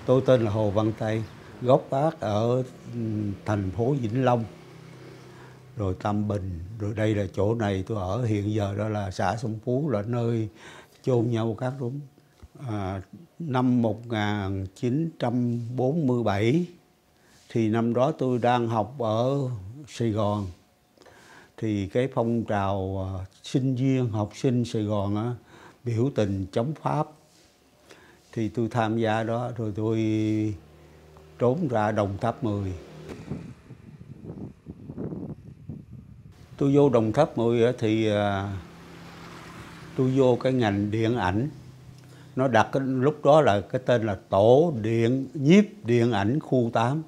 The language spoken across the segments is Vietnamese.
Tôi tên là Hồ Văn Tây, gốc Bác ở thành phố Vĩnh Long, rồi Tam Bình, rồi đây là chỗ này tôi ở hiện giờ, đó là xã Sông Phú, là nơi chôn nhau các đúng. Năm 1947 thì năm đó tôi đang học ở Sài Gòn, thì cái phong trào sinh viên học sinh Sài Gòn biểu tình chống Pháp, thì tôi tham gia đó, rồi tôi trốn ra Đồng Tháp 10. Tôi vô Đồng Tháp 10 thì tôi vô cái ngành điện ảnh. Nó đặt lúc đó là cái tên là Tổ nhiếp điện ảnh khu 8.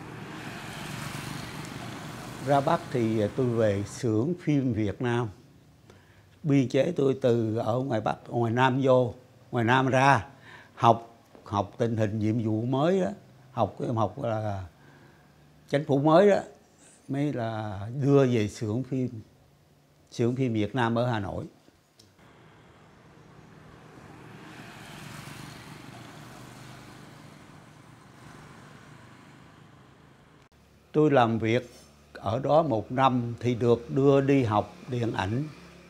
Ra Bắc thì tôi về xưởng phim Việt Nam. Biên chế tôi từ ở ngoài Bắc, ngoài Nam vô, ngoài Nam ra học tình hình nhiệm vụ mới đó, học là chính phủ mới đó, mới là đưa về xưởng phim Việt Nam ở Hà Nội. Tôi làm việc ở đó 1 năm thì được đưa đi học điện ảnh.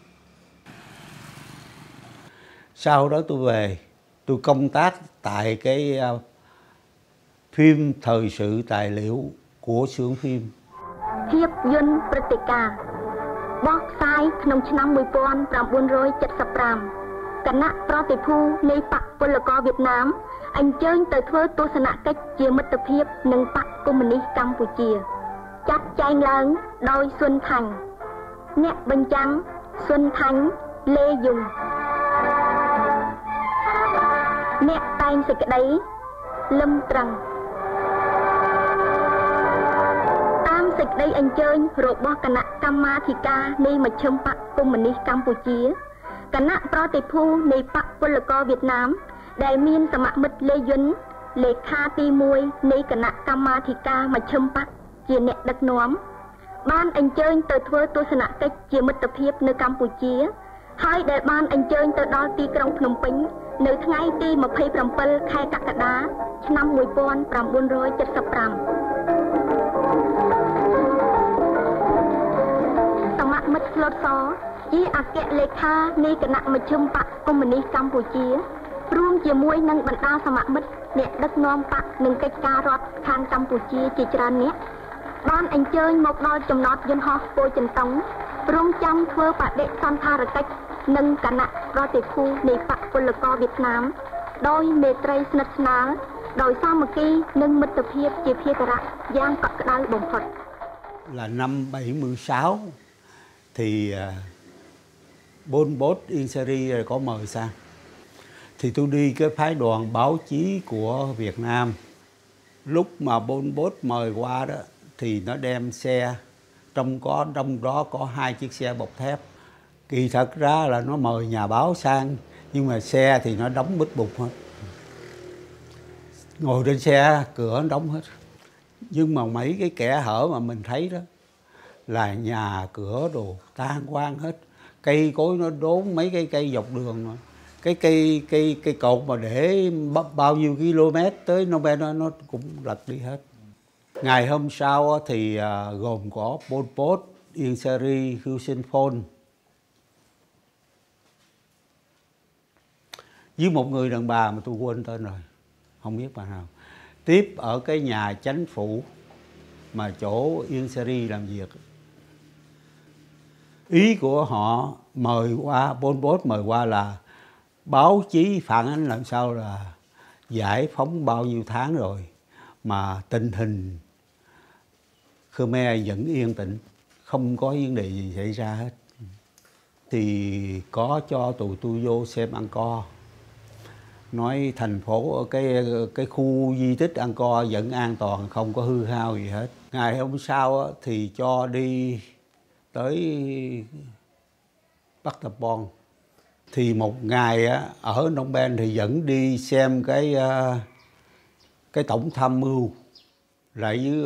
Sau đó tôi về, tôi công tác tại cái phim thời sự tài liệu của xưởng phim. ភាពយន្តព្រឹត្តិការណ៍បោះផ្សាយក្នុងឆ្នាំ 1975 គណៈប្រតិភូនៃបកពលករវៀតណាមអញ្ជើញទៅធ្វើទស្សនកិច្ចជាមិត្តភាពនឹងបកកុម្មុយនីសកម្ពុជាចាត់ចែងឡើងដោយស៊ុនថាញ់អ្នកបញ្ចាំងស៊ុនថាញ់លេយុងអ្នកតែងសេចក្តីលឹមត្រឹងសេចក្តីអញ្ជើញរបស់គណៈកម្មាធិការនៃមជ្ឈិមបកកុម្មុយនីសកម្ពុជាគណៈប្រតិភូនៃបកពលករវៀតណាមដែលមានសមមិត្តលេយុនលេខាទី1នៃគណៈកម្មាធិការមជ្ឈិមបកជាអ្នកដឹកនាំបានអញ្ជើញទៅធ្វើទស្សនកិច្ចជាមិត្តភាពនៅកម្ពុជាហើយដែលបានអញ្ជើញទៅដល់ទីក្រុងភ្នំពេញនៅថ្ងៃទី27 ខែកក្កដាឆ្នាំ 1975មិត្តស្លុតសជាអគ្គលេខានៃគណៈមជ្ឈិមបកកុម្មុយនីសកម្ពុជារួមជាមួយនឹងបណ្ដាសមមិត្តអ្នកដឹកនាំបកនិងកិច្ចការរដ្ឋខាងកម្ពុជាជាច្រើនអ្នកបានអញ្ជើញមកដល់ចំណតយន្តហោះពោធិ៍ចិនតុងរងចាំធ្វើបដិសណ្ឋារកិច្ចនឹងគណៈប្រតិភូនៃបកពលករវៀតណាមដោយមេត្រីស្និទ្ធស្នាលដោយសាមគ្គីនិងមិត្តភាពជាភាគរៈយ៉ាងកក់ក្ដៅបំផុត Là năm 76 thì Pol Pot Ieng Sary có mời sang, thì tôi đi cái phái đoàn báo chí của Việt Nam. Lúc mà Pol Pot mời qua đó thì nó đem xe, trong đó có 2 chiếc xe bọc thép. Kỳ thật ra là nó mời nhà báo sang, nhưng mà xe thì nó đóng bít bục hết, ngồi trên xe cửa nó đóng hết, nhưng mà mấy cái kẽ hở mà mình thấy đó là nhà cửa đồ tan hoang hết, cây cối nó đốn mấy cái cây dọc đường mà. Cái cột mà để bao nhiêu km tới Phnom Penh nó cũng lật đi hết. Ngày hôm sau thì gồm có Pol Pot, Ieng Sary, Khieu Samphan với một người đàn bà mà tôi quên tên rồi, không biết bà nào, tiếp ở cái nhà chánh phủ mà chỗ Ieng Sary làm việc. Ý của họ mời qua, Pol Pot mời qua là báo chí phản ánh làm sao là giải phóng bao nhiêu tháng rồi mà tình hình Khmer vẫn yên tĩnh, không có vấn đề gì xảy ra hết. Thì có cho tụi tôi vô xem Angkor, nói thành phố ở cái khu di tích Angkor vẫn an toàn, không có hư hao gì hết. Ngày hôm sau thì cho đi tới Bắc Tập Bon. Thì một ngày ở Phnom Penh thì vẫn đi xem cái tổng tham mưu lại với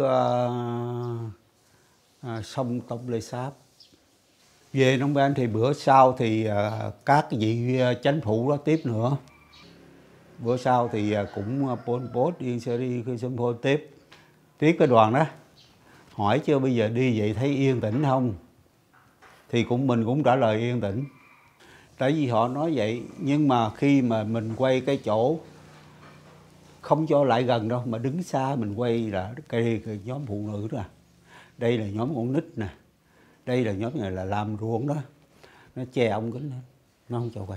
sông Tonle Sap. Về Phnom Penh thì bữa sau thì các vị chánh phủ đó tiếp nữa. Bữa sau thì cũng Pol Pot, Ieng Sary, Khieu Sampol tiếp cái đoàn đó. Hỏi chứ bây giờ đi vậy thấy yên tĩnh không? Thì mình cũng trả lời yên tĩnh. Tại vì họ nói vậy, nhưng mà khi mà mình quay cái chỗ không cho lại gần đâu, mà đứng xa mình quay là cái nhóm phụ nữ đó. Đây là nhóm con nít nè. Đây là nhóm này là làm ruộng đó. Nó che ống kính đó. Nó không cho quay.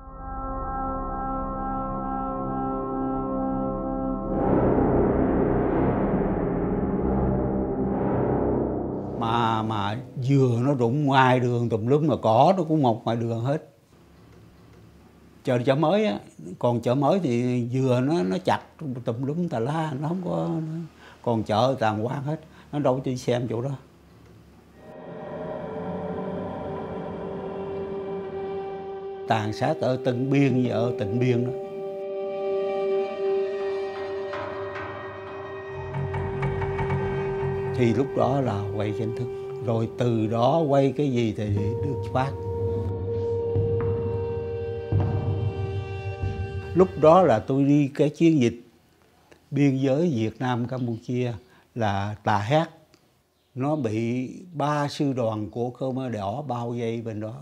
Mà dừa nó rụng ngoài đường tùm lum, mà cỏ nó cũng mọc ngoài đường hết. Chợ mới á, còn chợ mới thì dừa nó chặt tùm lum tà la, nó không có. Còn chợ tàn hoang hết, nó đâu đi xem chỗ đó. Tàn sát ở Tân Biên như ở Tịnh Biên đó. Thì lúc đó là quay chính thức, rồi từ đó quay cái gì thì được phát. Lúc đó là tôi đi cái chiến dịch biên giới Việt Nam Campuchia là Tà Hét. Nó bị 3 sư đoàn của Khmer Đỏ bao vây bên đó.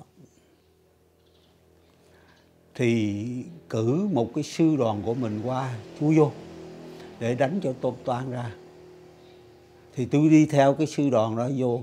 Thì cử một cái sư đoàn của mình qua chui vô để đánh cho Tôn Toan ra. Thì tôi đi theo cái sư đoàn đó vô.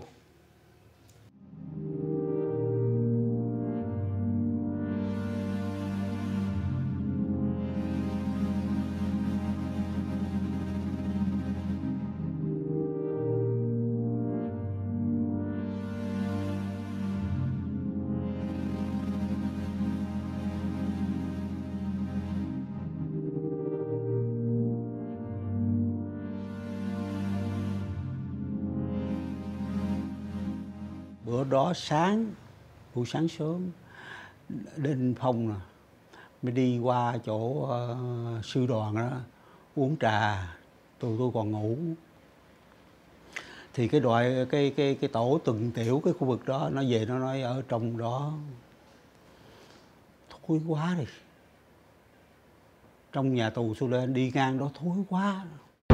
Bữa đó buổi sáng sớm, Đinh Phong nè, mới đi qua chỗ sư đoàn đó uống trà, tôi còn ngủ. Thì cái tổ tuần tiểu cái khu vực đó nó về nó nói ở trong đó thối quá đi. Trong nhà tù Sudan đi ngang đó thối quá.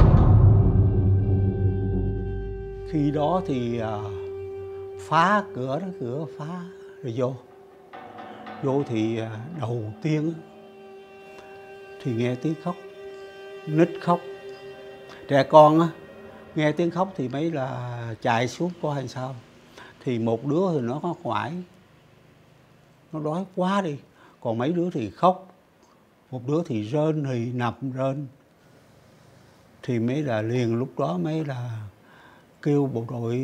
Khi đó thì phá cửa phá rồi vô thì đầu tiên thì nghe tiếng khóc, nít khóc, trẻ con á, nghe tiếng khóc thì mấy là chạy xuống coi hay sao. Thì một đứa thì nó có ngoại, nó đói quá đi, còn mấy đứa thì khóc, một đứa thì rên thì nằm rên. Thì mấy là liền lúc đó mấy là kêu bộ đội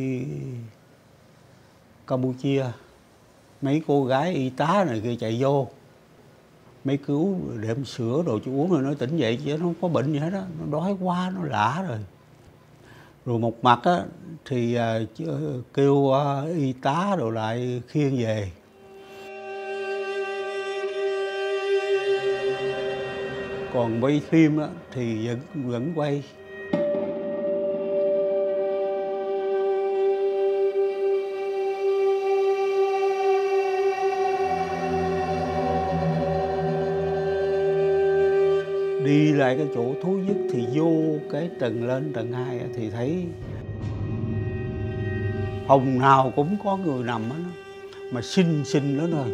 Campuchia, mấy cô gái y tá này kia chạy vô, mấy cứu đệm sữa đồ cho uống rồi nó tỉnh dậy, chứ nó không có bệnh gì hết á, nó đói quá, nó lả rồi. Rồi một mặt á thì kêu y tá đồ lại khiêng về. Còn quay phim á thì vẫn quay. Đi lại cái chỗ thú nhất thì vô cái tầng lên tầng 2 thì thấy phòng nào cũng có người nằm á, mà xinh đó thôi.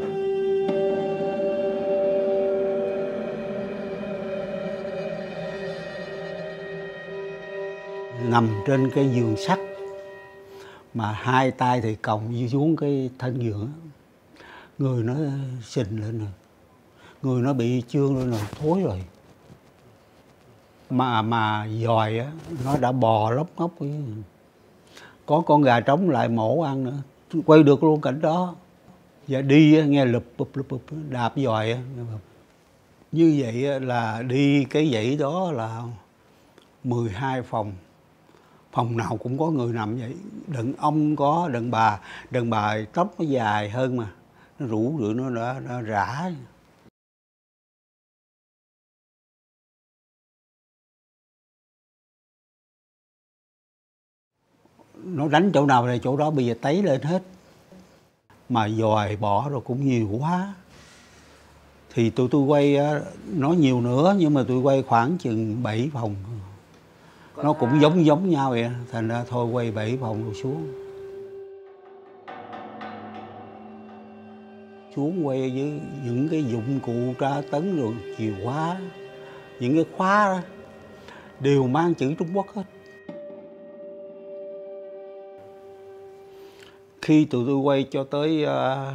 Nằm trên cái giường sắt mà hai tay thì còng xuống cái thân giường á, người nó xình lên rồi, người nó bị chương lên rồi, thối rồi. Mà dòi á nó đã bò lóc ngóc, có con gà trống lại mổ ăn nữa, quay được luôn cảnh đó. Và đi á, nghe lụp đạp dòi á. Như vậy là đi cái dãy đó là 12 phòng, phòng nào cũng có người nằm vậy. Đàn ông có, đàn bà tóc nó dài hơn mà nó rủ rượi, nó đã rã. Nó đánh chỗ nào là chỗ đó bây giờ tấy lên hết. Mà dòi bỏ rồi cũng nhiều quá. Thì tụi tôi quay nó nhiều nữa, nhưng mà tôi quay khoảng chừng 7 phòng. Nó cũng giống nhau vậy, thành ra thôi quay 7 phòng rồi xuống. Xuống quay với những cái dụng cụ tra tấn rồi chìa khóa, những cái khóa đó đều mang chữ Trung Quốc hết. Khi tụi tôi quay cho tới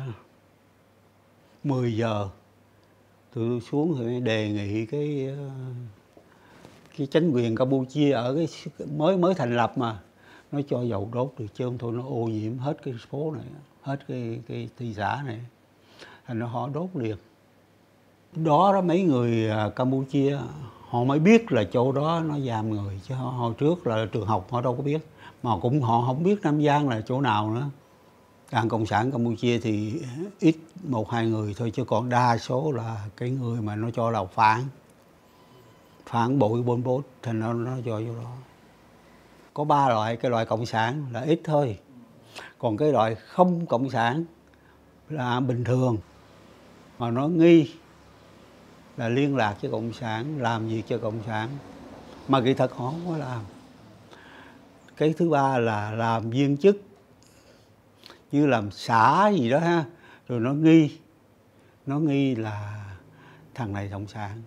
10 giờ, tụi tôi xuống thì đề nghị cái chính quyền Campuchia ở cái mới thành lập mà nó cho dầu đốt được, chứ không thôi nó ô nhiễm hết cái phố này, hết cái thị xã này, thành nó họ đốt liền. Đó mấy người Campuchia họ mới biết là chỗ đó nó giam người, chứ hồi trước là trường học họ đâu có biết, mà cũng họ không biết Nam Giang là chỗ nào nữa. Đảng Cộng sản Campuchia thì ít 1-2 người thôi, chứ còn đa số là cái người mà nó cho là phản bội Pol Pot, thành nó cho vô đó. Có 3 loại, cái loại cộng sản là ít thôi, còn cái loại không cộng sản là bình thường, mà nó nghi là liên lạc với cộng sản, làm việc cho cộng sản, mà kỳ thật họ không có làm. Cái thứ 3 là làm viên chức như làm xã gì đó ha, rồi nó nghi là thằng này cộng sản.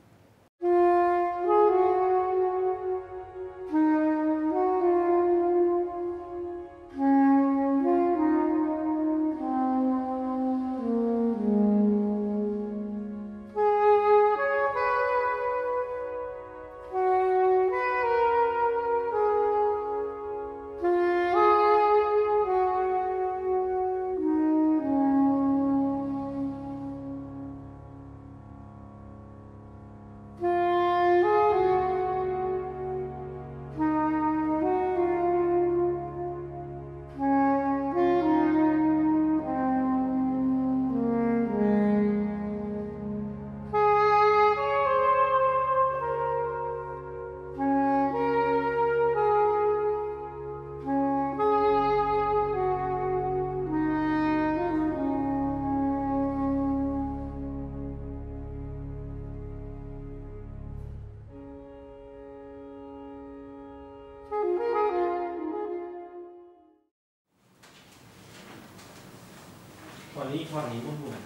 Thoạiนี้มุ่งหมาย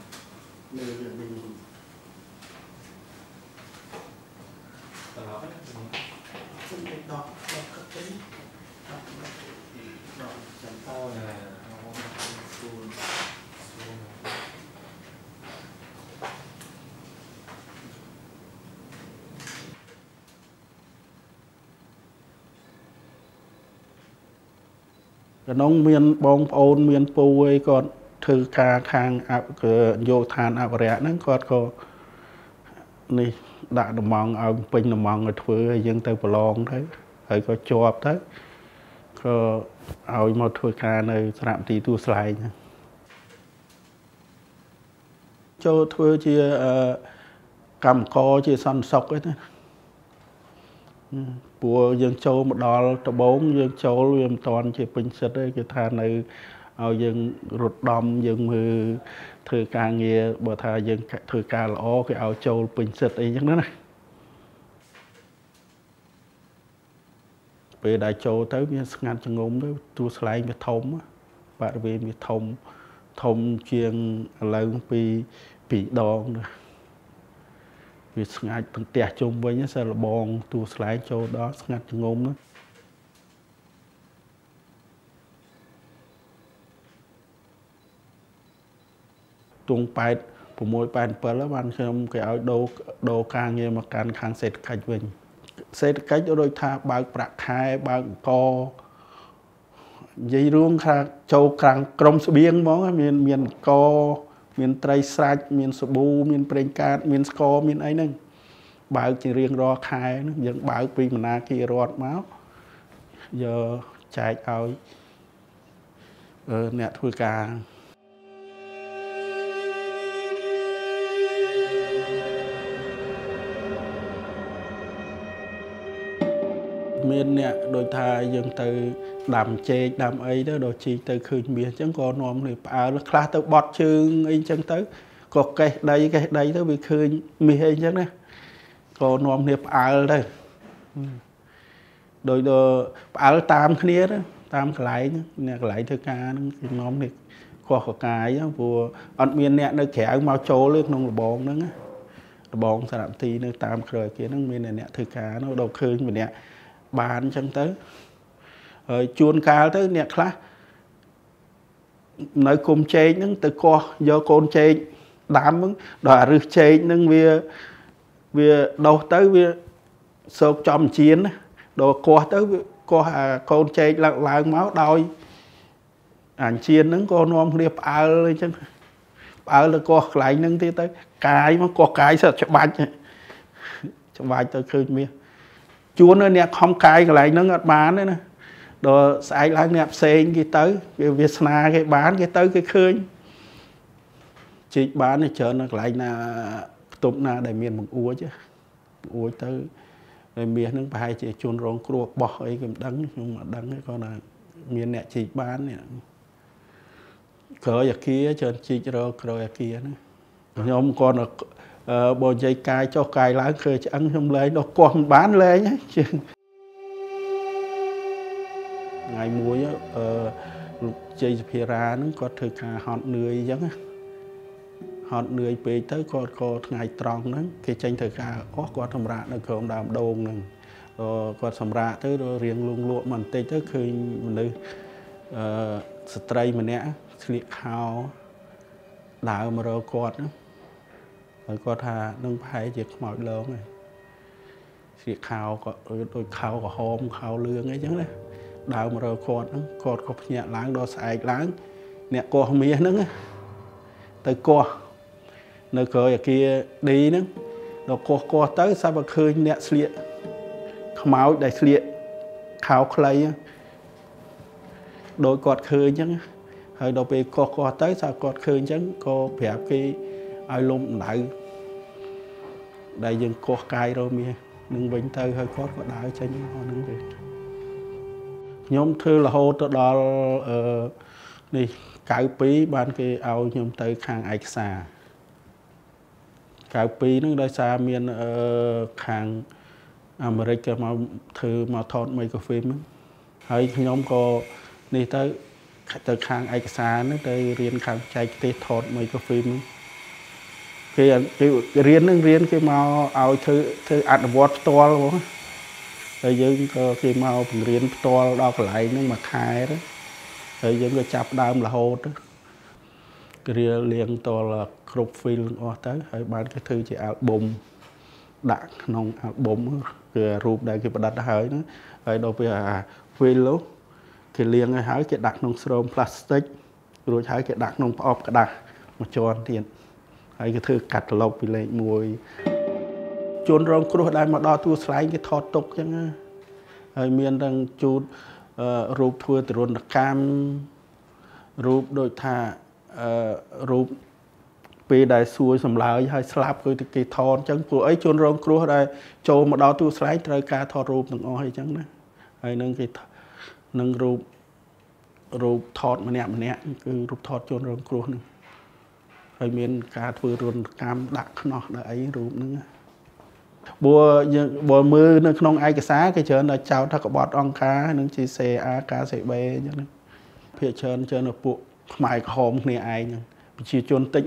แต่เราก็ซึ่งเป็นดอกกระติ้งดอกจันทร์พ่ออะไรเราซูน cái nông miền bông ôn miền pù ấy còn thư ca khang vô than áp rẻ nó có này đã được mong ông pin được mong người thuê dân tới bờ lon thế rồi có chọp thế có ao một thuê ca nơi trạm tí tu slide nha cho thuê chia cầm co chia săn sọc ấy thế bùa dân châu một đò tờ 4 dân châu liền toàn chia pin sệt đấy cái than này ao dân rụt đom dân mưa thư ca nghe bờ thà dân thư ca là ó cái ao châu pin sệt ấy chẳng đó này về đại châu tới miền ngàn chân ngôn đó tu sải miền thông bạn về miền thông chuyên lớn bị đòn rồi vì ngàn từng tẹt chung với nhá sẽ là bòn tu sải châu đó ngàn chân ngôn đó tuồng bài của mỗi bài bờ lá ban không cái áo đồ càng nghe mà càng kháng sệt cách mình sệt cách ở đôi tha bao bạc hai bao co dây ruộng khác châu càng crom biếng món miền co miền tây sạch miền sbu miền preng cát miền sco miền ấy nè bao chỉ riêng ro khai nó vẫn bao pi mà na kia rọt máu giờ chạy ao nẹt thui ca miền nè đôi thai dân từ đàm chê đàm ấy đó đồ chi từ khơi miền chẳng có nôm này bảo là khá tới bọt chương ấy chẳng tới có cái đây đó vì khơi mi hay chắc nè có nôm niệm áo đây đôi đồ áo tam kia đó tam cái lại thứ ca nó nôm niệm có cái vừa ăn miên nè nó kẻ mau trố lên nông là bòn nữa bòn sản thì nó tam rồi kia nó miên này nè thứ ca nó đầu khơi mình nè bàn chân tới rồi chuồn cá tới nè khác nói cùng chơi những từ co do con chơi đám ứng đòi rư chơi những vì đầu tới vì sốt trong chiến đồ co tới co con chơi lạng máu đôi ảnh chiến những con non điệp áo chứ áo là co lại những tí tới cái mà co cái sợ cho bạch tôi khơi miên chúa nó nè không cái lại nó ngặt bán đấy nè đồ sai lại nẹp xe cái tới cái Việt Nam cái bán cái tới cái khơi chị bán thì chờ nó lại là tụm na để miền bằng uống chứ uống tới để miền nó phải chị chôn rong cua bỏ ấy cái đắng nhưng mà đắng cái con là miền nè chị bán nè cỡ ở kia chờ chị rồi ở kia nữa nhóm con là bộ dây cài cho cài lá khơi chứ ăn không lấy nó còn bán lên nhé chứ ngày muối chơi pira nó có thực hòn người giống hòn người về tới có ngày tròn nó cái tranh thực có thầm rạ nó còn đàm đồn này có thầm rạ tới rồi riêng luôn lụa mình tới khi mình đi stray mình nè liệt hào đào mà rồi quạt nữa rồi quạt hà nâng phải việc mọi lớn này liệt hào có đôi khao có hôm khao lương ấy chứ đấy đào mà rồi quạt có nhẹ láng đo sải láng nè co mía nữa tới co nơi cờ kia đi nữa nó co tới sao mà khơi nè sliệt máu đầy sliệt khao clay đôi quạt khơi chứ hơi đầu về co tới sao quạt khơi chứ co phép cái ai lùm lại đây dừng co cài rồi mía đừng vĩnh tới hơi có đào cho những họ đứng về nhóm thư là hô tới đó đi cải phí ban cái ao nhóm tới khang ai xa cải phí nó đây xa miền khang America mà thư mà thọt mấy cái phim ấy nhóm có đi tới khang ai xa nó tới riêng khang chạy tới thọt mấy cái phim cái riêng cái màu ao thư ăn vót to luôn rồi dân có cái màu riêng to đo lại nhưng mà khai đó rồi dân có chập đam là hốt đó cái riêng to là crop film tới rồi bán cái thư chỉ album đặt nông album cái rụp đây cái đặt hơi đó rồi đâu về film lúc cái liêng cái hái cái đặt nông srom plastic rồi hái cái đặt nông pop cái đặt một tròn tiền hay cái thư cắt lọc vì lại mùi chôn rong cua đây mà đo tua slide cái thọt tục chứ hay miền đang chút rụp thua từ rôn cam rụp đôi thà rụp về đại xuôi sầm lại hay slap cái thọt chẳng của ấy chôn rong cua đây cho mà đo tua slide trời ca thọt rụp từng o hay chẳng đấy hay nâng cái nâng rụp thọt mà nè cứ rụp thọt chôn rong cua này hay miền cá thua rôn cam đặt nó ấy rụp nữa bùa mưa nó không ai cái xá cái chơi là chào thắc bọt on cá nó chỉ xe a cá xe b cho nên phía chơi là bộ mày hòm này ai nhỉ chỉ chôn tích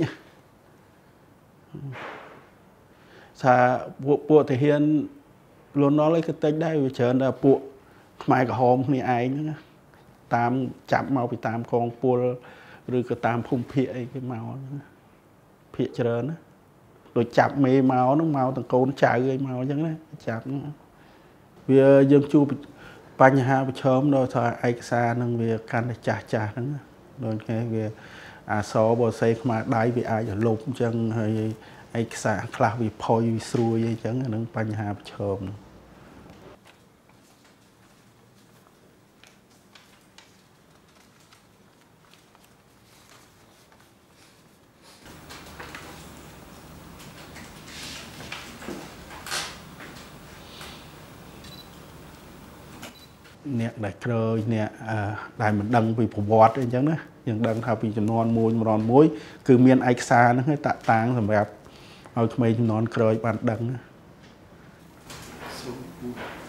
xa bộ thể hiện luôn nó lấy cái tích đây vì chơi là bộ mày hòm này ai nữa tam chạm màu bị tam con bùa rồi cái tam phun phía cái màu phía chơi đó rồi chặt mê màu nó màu từng con chạy gây màu chẳng đấy chặt vì dân chu bánh ha bị chớm rồi thôi ai xa nâng về can chả nữa rồi cái về số bộ xe mà đáy bị ai ở lục chân hay ai xa khá bị phôi bị xuôi vậy chẳng nâng bánh ha bị chớm nè đại rồi nè đại mình đăng vì phổ bọt đấy chẳng đó យើងដឹងថាពីចំនួនមួយគឺមានឯកសារហ្នឹងឲ្យតាក់តាំងសម្រាប់ឲ្យក្មេងចំនួនក្រោយបានដឹងសូម